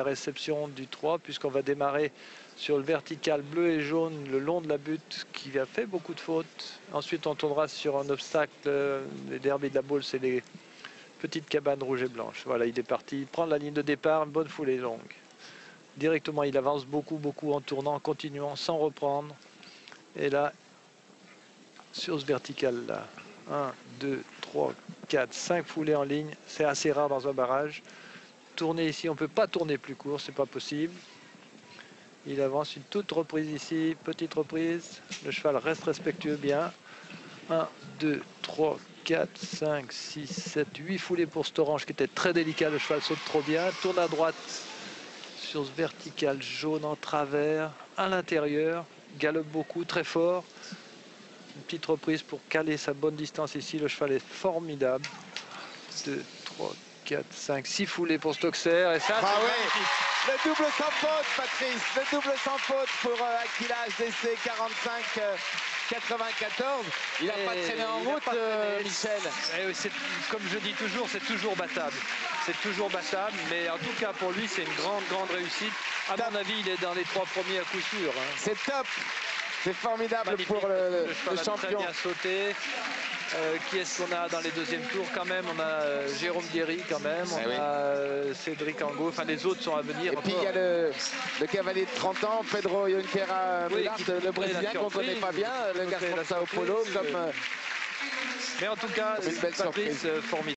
la réception du 3, puisqu'on va démarrer sur le vertical bleu et jaune le long de la butte qui a fait beaucoup de fautes. Ensuite, on tournera sur un obstacle. Les derbies de la boule, c'est les petites cabanes rouges et blanches. Voilà, il est parti prendre la ligne de départ, une bonne foulée longue. Directement, il avance beaucoup en tournant, en continuant, sans reprendre. Et là, sur ce vertical-là, 1, 2, 3, 4, 5 foulées en ligne. C'est assez rare dans un barrage. Tourner ici, on ne peut pas tourner plus court, c'est pas possible. Il avance une toute reprise ici, petite reprise. Le cheval reste respectueux bien. 1, 2, 3, 4, 5, 6, 7, 8 foulées pour cet orange qui était très délicat. Le cheval saute trop bien. Tourne à droite sur ce vertical jaune en travers, à l'intérieur. Galope beaucoup, très fort. Une petite reprise pour caler sa bonne distance ici. Le cheval est formidable. 2, 3, 4, 5, 6 foulées pour Stockser. Et ça, ah oui. Le double sans faute, Patrice. Le double sans faute pour Aquila HDC 45-94. Il n'a pas traîné en route, Michel. Comme je dis toujours, c'est toujours battable. C'est toujours battable, mais en tout cas pour lui, c'est une grande réussite. À mon avis, il est dans les 3 premiers à coup sûr. Hein. C'est top. C'est formidable. Magnifique pour le champion. Très bien sauté. Qui est-ce qu'on a dans les deuxièmes tours quand même? On a Jérôme Guéry quand même, on a Cédric Angot, enfin les autres sont à venir. Et puis il y a le cavalier de 30 ans, Pedro Junqueira, le Brésilien qu'on ne connaît pas bien, le garçon de Sao Paulo. Mais en tout cas, Patrice, formidable.